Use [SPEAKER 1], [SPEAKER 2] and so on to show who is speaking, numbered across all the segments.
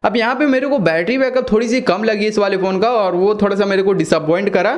[SPEAKER 1] अब यहाँ पे मेरे को बैटरी बैकअप थोड़ी सी कम लगी इस वाले फोन का और वो थोड़ा सा मेरे को डिसअपॉइंट करा।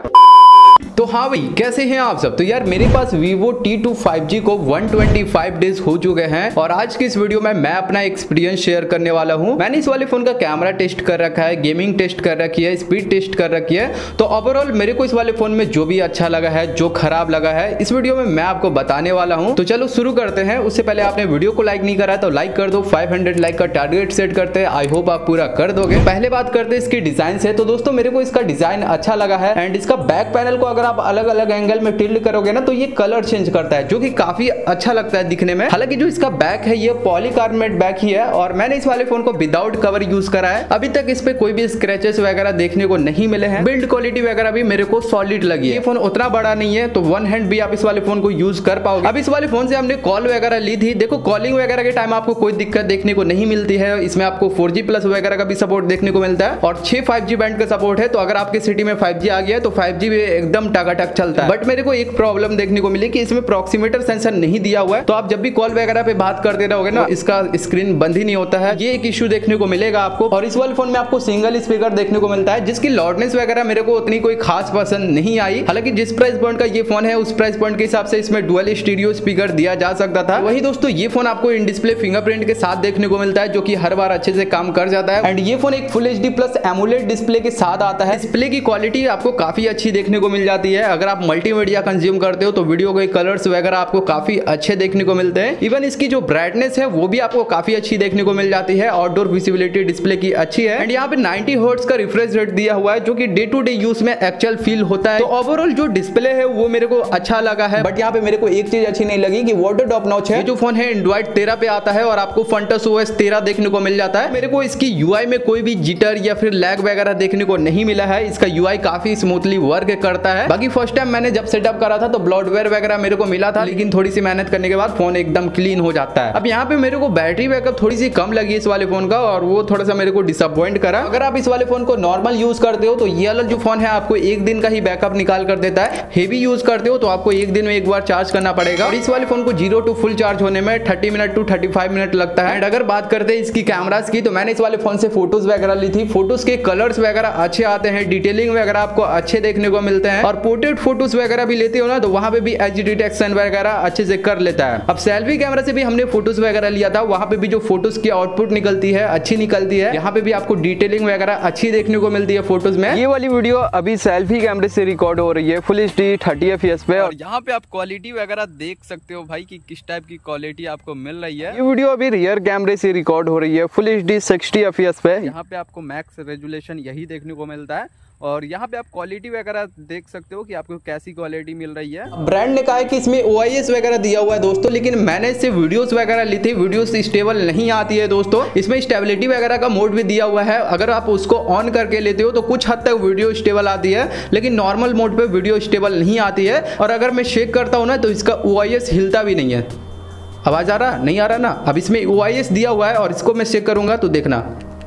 [SPEAKER 1] तो हाँ भाई, कैसे हैं आप सब। तो यार मेरे पास Vivo T2 5G को 125 डेज हो चुके हैं और आज की इस वीडियो में मैं अपना एक्सपीरियंस शेयर करने वाला हूं। मैंने इस वाले फोन का कैमरा टेस्ट कर रखा है, गेमिंग टेस्ट कर रखी है, स्पीड टेस्ट कर रखी है। तो ओवरऑल मेरे को इस वाले फोन में जो भी अच्छा लगा है, जो खराब लगा है, इस वीडियो में मैं आपको बताने वाला हूँ। तो चलो शुरू करते हैं। उससे पहले आपने वीडियो को लाइक नहीं करा तो लाइक कर दो। 500 लाइक का टारगेट सेट करते हैं, आई होप आप पूरा कर दोगे। पहले बात करते हैं इसकी डिजाइन से। तो दोस्तों मेरे को इसका डिजाइन अच्छा लगा है एंड इसका बैक पैनल को अगर आप अलग अलग एंगल में टिल्ट करोगे ना तो ये कलर चेंज करता है, जो कि काफी अच्छा लगता है दिखने में। हालांकि जो इसका बैक है ये पॉलीकार्बोनेट बैक ही है और मैंने इस वाले फोन को विदाउट कवर यूज करा है। अभी तक इस पे कोई भी स्क्रैचेस वगैरह देखने को नहीं मिले हैं। बिल्ड क्वालिटी वगैरह भी मेरे को सॉलिड लगी है। ये फोन उतना बड़ा नहीं है तो वन हैंड भी आप इस वाले फोन को यूज कर पाओगे। अब इस वाले फोन से हमने कॉल वगैरह ली थी। देखो कॉलिंग वगैरह के टाइम आपको कोई दिक्कत देखने को नहीं मिलती है। इसमें आपको 4G प्लस वगैरह का भी सपोर्ट देखने को मिलता है और 6 5G बैंड का सपोर्ट है। तो अगर आपके सिटी में 5G आ गया है तो 5G भी एकदम टकाटक चलता है। बट मेरे को एक प्रॉब्लम देखने को मिली कि इसमें प्रॉक्सीमीटर सेंसर नहीं दिया हुआ है। तो आप जब भी कॉल वगैरह पे बात करते रहोगे ना, इसका स्क्रीन बंद ही नहीं होता है। ये एक इश्यू देखने को मिलेगा आपको। और इस वाले फोन में आपको सिंगल स्पीकर देखने को मिलता है, जिसकी लाउडनेस वगैरह मेरे को उतनी कोई खास पसंद नहीं आई। हालांकि जिस प्राइस पॉइंट का ये फोन है उस प्राइस पॉइंट के हिसाब से इसमें डुअल स्टीरियो स्पीकर दिया जा सकता था। वही दोस्तों ये फोन आपको इन डिस्प्ले फिंगरप्रिंट के साथ देखने को मिलता है, जो कि हर बार अच्छे से काम कर जाता है। एंड ये फोन एक full HD plus AMOLED display के साथ आता है। डिस्प्ले की क्वालिटी आपको काफी अच्छी देखने को मिल जाती है। अगर आप मल्टीमीडिया कंज्यूम करते हो तो वीडियो के कलर्स वगैरह आपको काफी अच्छे देखने को मिलते हैं। इवन इसकी जो ब्राइटनेस है वो भी आपको काफी अच्छी देखने को मिल जाती है। आउटडोर विजिबिलिटी डिस्प्ले की अच्छी है एंड यहाँ पे 90 हर्ट्ज का रिफ्रेश रेट दिया हुआ है, जो कि डे टू डे यूज में एक्चुअल फील होता है। तो ओवरऑल जो डिस्प्ले है वो मेरे को अच्छा लगा है। बट यहाँ पे मेरे को एक चीज अच्छी नहीं लगी कि वाटर ड्रॉप नॉच है। जो फोन है एंड्रॉइड 13 पे आता है और आपको फंटस OS 13 देखने को मिल जाता है। मेरे को इसकी UI में कोई भी जिटर या फिर लैग वगैरह देखने को नहीं मिला है। इसका UI काफी स्मूथली वर्क करता है। बाकी फर्स्ट टाइम मैंने जब सेटअप करा था तो ब्लॉटवेयर वगैरह मेरे को मिला था, लेकिन थोड़ी सी मेहनत करने के बाद फोन एकदम क्लीन हो जाता है। अब यहाँ पे मेरे को बैटरी बैकअप थोड़ी सी कम लगी इस वाले फोन का और वो थोड़ा सा मेरे को डिसअपॉइंट करा। अगर आप इस वाले फोन को नॉर्मल यूज करते हो तो ये वाला जो फोन है आपको एक दिन का ही बैकअप निकाल कर देता है। हेवी यूज करते हो तो आपको एक दिन में एक बार चार्ज करना पड़ेगा और इस वाले फोन को 0 to फुल चार्ज होने में 30 मिनट to 35 मिनट लगता है। एंड अगर बात करते हैं इसकी कैमरास की तो मैंने इस वाले फोन से फोटोज वगैरह ली थी। फोटोज के कलर्स वगैरह अच्छे आते हैं, डिटेलिंग वगैरह आपको अच्छे देखने को मिलते हैं और पोर्ट्रेट फोटोज वगैरह भी लेते हो ना तो वहां पे भी HD डिटेक्शन वगैरह अच्छे से कर लेता है। अब सेल्फी कैमरा से भी हमने फोटोज वगैरह लिया था, वहां पे भी जो फोटोज की आउटपुट निकलती है अच्छी निकलती है। यहाँ पे भी आपको डिटेलिंग वगैरह अच्छी देखने को मिलती है फोटोज में। ये वाली वीडियो अभी सेल्फी कैमरे से रिकॉर्ड हो रही है फुल HD 30 FPS पे और यहाँ पे आप क्वालिटी वगैरह देख सकते हो भाई कि किस टाइप की क्वालिटी आपको मिल रही है। ये वीडियो अभी रियर कैमरे से रिकॉर्ड हो रही है फुल HD 60 FPS पे। यहाँ पे आपको मैक्स रेजुलेशन यही देखने को मिलता है और यहाँ पे आप क्वालिटी वगैरह देख सकते हो कि आपको कैसी क्वालिटी मिल रही है। ब्रांड ने कहा है कि इसमें OIS वगैरह दिया हुआ है दोस्तों, लेकिन मैंने इससे वीडियोस वगैरह ली थी, वीडियोस स्टेबल नहीं आती है दोस्तों। इसमें स्टेबिलिटी वगैरह का मोड भी दिया हुआ है। अगर आप उसको ऑन करके लेते हो तो कुछ हद तक वीडियो स्टेबल आती है, लेकिन नॉर्मल मोड पे वीडियो स्टेबल नहीं आती है। और अगर मैं शेक करता हूँ ना तो इसका OIS हिलता भी नहीं है। आवाज आ रहा नहीं आ रहा ना। अब इसमें OIS दिया हुआ है और इसको मैं शेक करूंगा तो देखना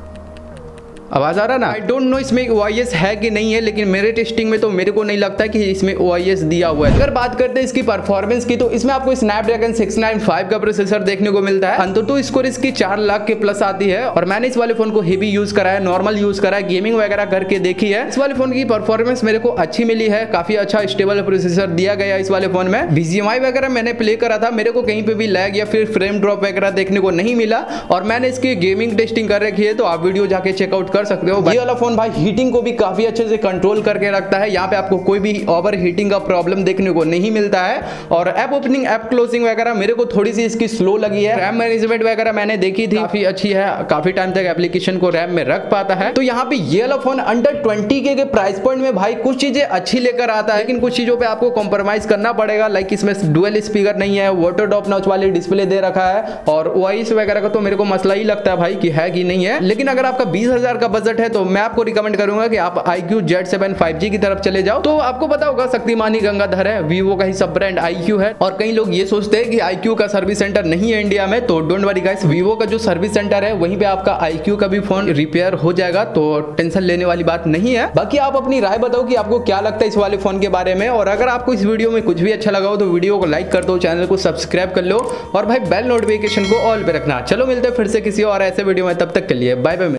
[SPEAKER 1] आवाज आ रहा ना। आई डोंट नो इसमें OIS है कि नहीं है, लेकिन मेरे टेस्टिंग में तो मेरे को नहीं लगता कि इसमें OIS दिया हुआ है। अगर बात करते हैं इसकी परफॉर्मेंस की तो इसमें आपको स्नैपड्रैगन 695 का प्रोसेसर देखने को मिलता है। अंतुतु स्कोर इसकी 4 लाख के प्लस आती है और मैंने इस वाले फोन को हेवी यूज करा है, नॉर्मल यूज करा है, गेमिंग वगैरह करके देखी है। इस वाले फोन की परफॉर्मेंस मेरे को अच्छी मिली है, काफी अच्छा स्टेबल प्रोसेसर दिया गया इस वाले फोन में। BGMI वगैरह मैंने प्ले करा था, मेरे को कहीं पे भी लैग या फिर फ्रेम ड्रॉप वगैरह देखने को नहीं मिला और मैंने इसकी गेमिंग टेस्टिंग कर रखी है, तो आप वीडियो जाके चेकआउट कर सकते हो। ये वाला फोन भाई हीटिंग को भी काफी अच्छे से कंट्रोल करके रखता है। यहाँ पे आपको कोई भी ओवर हीटिंग का प्रॉब्लम देखने को नहीं मिलता है। और ऐप ओपनिंग, ऐप क्लोजिंग वगैरह मेरे को थोड़ी सी इसकी स्लो लगी है। रैम मैनेजमेंट वगैरह मैंने देखी थी, काफी अच्छी है, काफी टाइम तक एप्लीकेशन को रैम में रख पाता है। तो यहाँ पे ये वाला फोन अंडर 20K के प्राइस पॉइंट में भाई कुछ चीजें अच्छी लेकर आता है, लेकिन कुछ चीजों पे आपको कॉम्प्रोमाइज करना पड़ेगा। लाइक इसमें डुअल स्पीकर नहीं है, वाटर ड्रॉप नॉच वाली डिस्प्ले दे रखा है और OIS वगैरह का तो मेरे को मसला ही लगता है भाई कि है कि नहीं है। लेकिन अगर आपका 20,000 का बजट है तो मैं आपको रिकमेंड करूंगा कि आप iQOO Z7 5G की तरफ चले जाओ। तो आपको पता होगा शक्तिमान ही गंगाधर है, Vivo का ही सब ब्रांड iQOO है। और कई लोग ये सोचते हैं कि iQOO का सर्विस सेंटर नहीं है इंडिया में, तो डोंट वरी गाइस, Vivo का जो सर्विस सेंटर है वहीं पे आपका iQOO का भी फोन रिपेयर हो जाएगा, तो टेंशन लेने वाली बात नहीं है। बाकी आप अपनी राय बताओ कि आपको क्या लगता है इस वाले फोन के बारे में, और अगर आपको इस वीडियो में कुछ भी अच्छा लगा हो तो वीडियो को लाइक कर दो, चैनल को सब्सक्राइब कर लो और भाई बेल नोटिफिकेशन को ऑल पे रखना। चलो मिलते हैं फिर से किसी और ऐसे वीडियो में, तब तक के लिए बाय बाय।